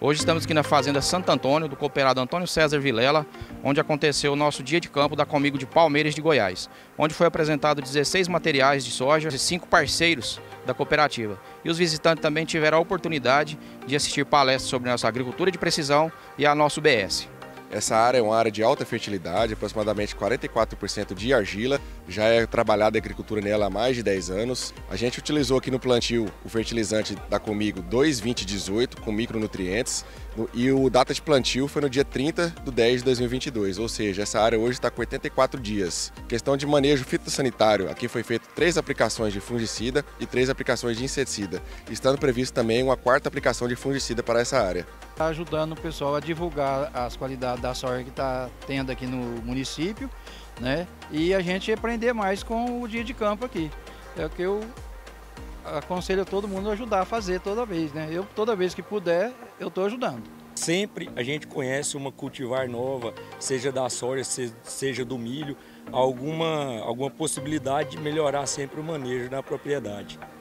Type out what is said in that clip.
Hoje estamos aqui na Fazenda Santo Antônio, do cooperado Antônio César Vilela, onde aconteceu o nosso dia de campo da Comigo de Palmeiras de Goiás, onde foi apresentado 16 materiais de soja de 5 parceiros da cooperativa. E os visitantes também tiveram a oportunidade de assistir palestras sobre nossa agricultura de precisão e a nosso BS. Essa área é uma área de alta fertilidade, aproximadamente 44% de argila, já é trabalhada a agricultura nela há mais de 10 anos. A gente utilizou aqui no plantio o fertilizante da Comigo 2,20,18 com micronutrientes e o data de plantio foi no dia 30/10/2022, ou seja, essa área hoje está com 84 dias. Questão de manejo fitossanitário, aqui foi feito 3 aplicações de fungicida e 3 aplicações de inseticida, estando previsto também uma 4ª aplicação de fungicida para essa área. Está ajudando o pessoal a divulgar as qualidades da soja que está tendo aqui no município, né? E a gente aprender mais com o dia de campo aqui. É o que eu aconselho a todo mundo a ajudar a fazer toda vez, né? Eu, toda vez que puder, eu estou ajudando. Sempre a gente conhece uma cultivar nova, seja da soja, seja do milho, alguma possibilidade de melhorar sempre o manejo na propriedade.